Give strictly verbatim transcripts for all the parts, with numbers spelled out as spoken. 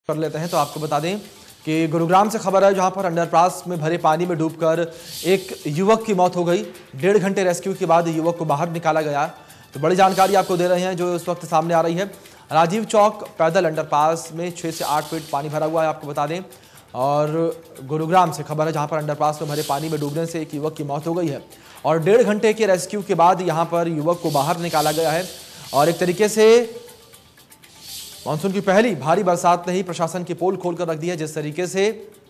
कर लेते हैं तो आपको बता दें कि गुरुग्राम से खबर है, जहां पर अंडरपास में भरे पानी में डूबकर एक युवक की मौत हो गई। डेढ़ घंटे रेस्क्यू के बाद युवक को बाहर निकाला गया। तो बड़ी जानकारी आपको दे रहे हैं जो इस वक्त सामने आ रही है। राजीव चौक पैदल अंडरपास में छः से आठ फीट पानी भरा हुआ है, आपको बता दें। और गुरुग्राम से खबर है, जहाँ पर अंडरपास में भरे पानी में डूबने से एक युवक की मौत हो गई है और डेढ़ घंटे के रेस्क्यू के बाद यहाँ पर युवक को बाहर निकाला गया है। और एक तरीके से मानसून की पहली भारी बरसात ने ही प्रशासन की पोल खोलकर रख दी है। जिस तरीके से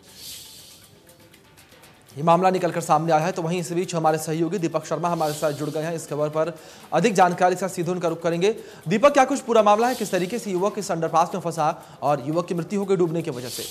ये मामला निकलकर सामने आया है, तो वहीं इस बीच हमारे सहयोगी दीपक शर्मा हमारे साथ जुड़ गए हैं। इस खबर पर अधिक जानकारी से सीधे उनका रुख करेंगे। दीपक, क्या कुछ पूरा मामला है, किस तरीके से युवक इस अंडरपास में फंसा और युवक की मृत्यु हो गई डूबने की वजह से?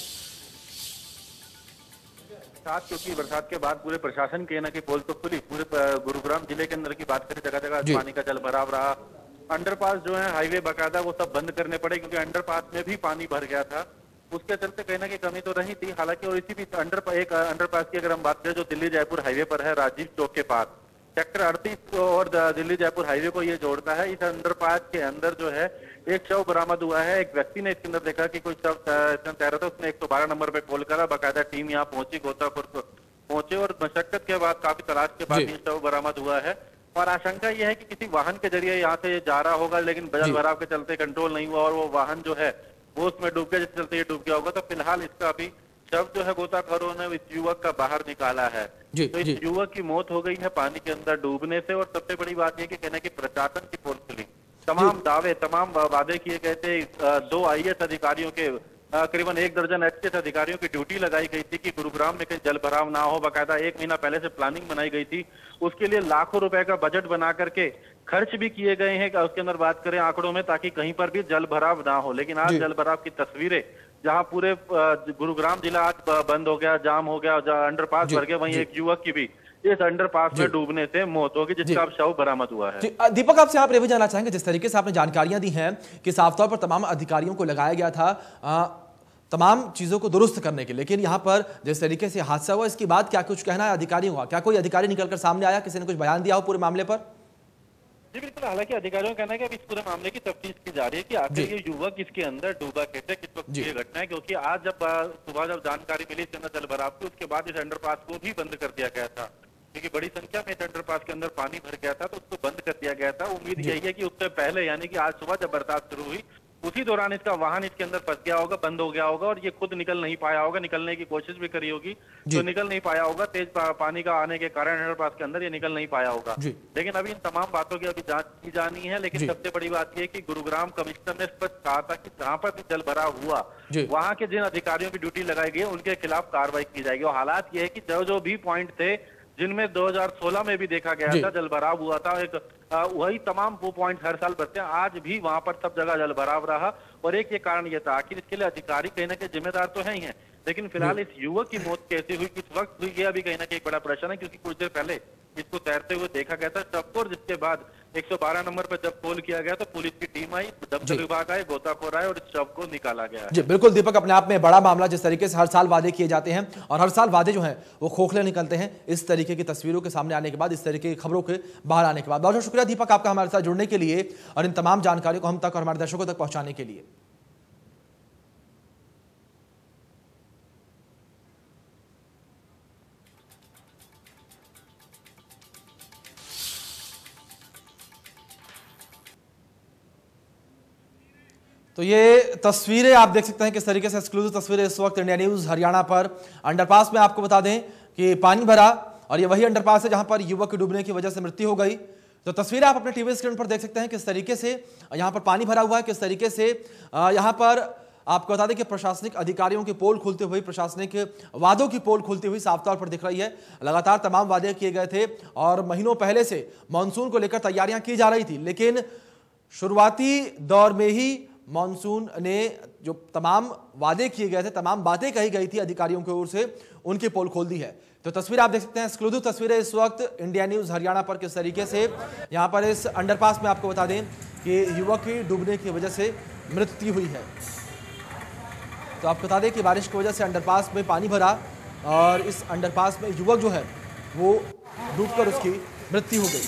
साथ क्योंकि बरसात के बाद पूरे प्रशासन के ना की पोल तो खुली। पूरे गुरुग्राम जिले के अंदर की बात करें, जगह जगह पानी का जल भराव रहा। अंडरपास जो है हाईवे बकायदा वो सब बंद करने पड़े, क्योंकि अंडरपास में भी पानी भर गया था। उसके चलते कहीं ना कहीं कमी तो रही थी। हालांकि और इसी बीच अंडर एक अंडरपास की अगर हम बात करें जो दिल्ली जयपुर हाईवे पर है, राजीव चौक के पास सेक्टर अड़तीस और दिल्ली जयपुर हाईवे को ये जोड़ता है। इस अंडरपास के अंदर जो है एक शव बरामद हुआ है। एक व्यक्ति ने इसके अंदर देखा कि कोई शव तैर रहा था, उसने एक सौ बारह नंबर पे कॉल करा। बाकायदा टीम यहाँ पहुंची, गोताखोर पहुंचे और मशक्कत के बाद काफी तलाश के बाद ये शव बरामद हुआ है। और आशंका यह है कि किसी वाहन के जरिए यहाँ से जा रहा होगा, लेकिन जल भराव के चलते कंट्रोल नहीं हुआ और वो वाहन जो है वो उसमें डूब गया, जिसके चलते ये डूब गया होगा। तो फिलहाल इसका अभी शव जो है गोताखोरों ने इस युवक का बाहर निकाला है। जी, तो इस जी। युवक की मौत हो गई है पानी के अंदर डूबने से। और सबसे बड़ी बात यह कि कहना कि प्रशासन की पोल खुली, तमाम दावे तमाम वादे किए गए थे। दो आई ए एस अधिकारियों के करीबन एक दर्जन एच एस अधिकारियों की ड्यूटी लगाई गई थी कि गुरुग्राम में कहीं जल भराव ना हो। बाकायदा एक महीना पहले से प्लानिंग बनाई गई थी। उसके लिए लाखों रुपए का बजट बना करके खर्च भी किए गए हैं। उसके अंदर बात करें आंकड़ों में, ताकि कहीं पर भी जल भराव ना हो। लेकिन आज जल भराव की तस्वीरें, जहां पूरे गुरुग्राम जिला आज बंद हो गया, जाम हो गया, जहां अंडरपास भर गए, वहीं एक युवक की भी इस अंडरपास में डूबने से मौत होगी, जिसका अब शव बरामद हुआ है। दीपक, आपसे आप ये भी जानना चाहेंगे, जिस तरीके से आपने जानकारियां दी हैं कि साफ तौर पर तमाम अधिकारियों को लगाया गया था आ, तमाम चीजों को दुरुस्त करने के, लेकिन यहां पर जिस तरीके से हादसा हुआ, इसके बाद क्या कुछ कहना है अधिकारियों का? क्या कोई अधिकारी निकलकर सामने आया, किसी ने कुछ बयान दिया हो पूरे मामले पर? जी बिल्कुल। हालांकि अधिकारियों का कहना है कि अब इस पूरे मामले की तफ्तीश की जा रही है कि आखिर ये युवक इसके अंदर डूबा कैसे, किस वक्त ये घटना है। क्योंकि आज जब सुबह जब जानकारी मिली इसके अंदर जल भराव की, उसके बाद इस अंडरपास को भी बंद कर दिया गया था, क्योंकि बड़ी संख्या में इस अंडरपास के अंदर पानी भर गया था, तो उसको बंद कर दिया गया था। उम्मीद यही है कि उससे पहले, यानी कि आज सुबह जब बरसात शुरू हुई, उसी दौरान इसका वाहन इसके अंदर फंस गया होगा, बंद हो गया होगा और ये खुद निकल नहीं पाया होगा। निकलने की कोशिश भी करी होगी तो निकल नहीं पाया होगा। तेज पानी का आने के कारण अंडरपास के अंदर ये निकल नहीं पाया होगा। लेकिन अभी इन तमाम बातों की अभी जांच की जानी है। लेकिन सबसे बड़ी बात यह कि गुरुग्राम कमिश्नर ने स्पष्ट कहा था कि जहां पर भी जल भराव हुआ, वहां के जिन अधिकारियों की ड्यूटी लगाई गई उनके खिलाफ कार्रवाई की जाएगी। और हालात ये है कि जो जो भी पॉइंट थे जिनमें दो हज़ार सोलह में भी देखा गया था जल भराव हुआ था, एक आ, वही तमाम वो पॉइंट हर साल बढ़ते हैं। आज भी वहां पर सब जगह जल भराव रहा और एक ये कारण ये था। आखिर इसके लिए अधिकारी कहीं ना कहीं जिम्मेदार तो है ही है, लेकिन फिलहाल इस युवक की मौत कैसे हुई, किस वक्त हुई, ये अभी कहीं ना कहीं एक बड़ा प्रश्न है। क्योंकि कुछ देर पहले इसको तैरते हुए देखा गया था शव को, जिसके बाद एक सौ बारह नंबर पर जब कॉल किया गया तो पुलिस की टीम आई, दमकल विभाग आए, गोताखोर आए और इस शव को निकाला गया। जी बिल्कुल दीपक, अपने आप में बड़ा मामला। जिस तरीके से हर साल वादे किए जाते हैं और हर साल वादे जो हैं वो खोखले निकलते हैं, इस तरीके की तस्वीरों के सामने आने के बाद, इस तरीके की खबरों के बाहर आने के बाद। बहुत बहुत शुक्रिया दीपक आपका हमारे साथ जुड़ने के लिए और इन तमाम जानकारियों को हम तक और हमारे दर्शकों तक पहुंचाने के लिए। तो ये तस्वीरें आप देख सकते हैं किस तरीके से एक्सक्लूसिव तस्वीरें इस वक्त इंडिया न्यूज हरियाणा पर अंडरपास में। आपको बता दें कि पानी भरा और ये वही अंडरपास है जहां पर युवक की डूबने की वजह से मृत्यु हो गई। तो तस्वीरें आप अपने टीवी स्क्रीन पर देख सकते हैं किस तरीके से यहां पर पानी भरा हुआ है, किस तरीके से यहां पर आपको बता दें कि प्रशासनिक अधिकारियों की पोल खुलती हुई, प्रशासनिक वादों की पोल खुलती हुई साफ तौर पर दिख रही है। लगातार तमाम वादे किए गए थे और महीनों पहले से मानसून को लेकर तैयारियां की जा रही थी, लेकिन शुरुआती दौर में ही मानसून ने जो तमाम वादे किए गए थे, तमाम बातें कही गई थी अधिकारियों की ओर से, उनकी पोल खोल दी है। तो तस्वीर आप देख सकते हैं, एक्सक्लूसिव तस्वीरें इस वक्त इंडिया न्यूज हरियाणा पर किस तरीके से यहां पर इस अंडरपास में आपको बता दें कि युवक की डूबने की वजह से मृत्यु हुई है। तो आपको बता दें कि बारिश की वजह से अंडरपास में पानी भरा और इस अंडरपास में युवक जो है वो डूबकर उसकी मृत्यु हो गई।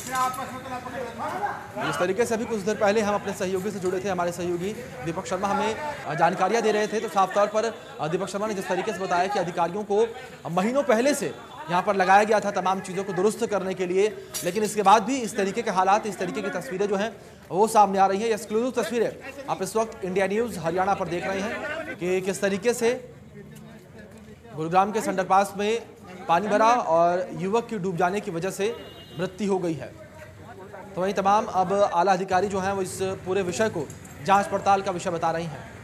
इस तरीके से अभी कुछ देर पहले हम अपने सहयोगी से जुड़े थे, हमारे सहयोगी दीपक शर्मा हमें जानकारियां दे रहे थे। तो साफ तौर पर दीपक शर्मा ने जिस तरीके से बताया कि अधिकारियों को महीनों पहले से यहाँ पर लगाया गया था तमाम चीज़ों को दुरुस्त करने के लिए, लेकिन इसके बाद भी इस तरीके के हालात, इस तरीके की तस्वीरें जो हैं वो सामने आ रही हैं। एक्सक्लूसिव तस्वीरें आप इस वक्त इंडिया न्यूज़ हरियाणा पर देख रहे हैं कि किस तरीके से गुरुग्राम के अंडरपास में पानी भरा और युवक की डूब जाने की वजह से मृत्यु हो गई है। तो वहीं तमाम अब आला अधिकारी जो हैं वो इस पूरे विषय को जांच पड़ताल का विषय बता रही हैं।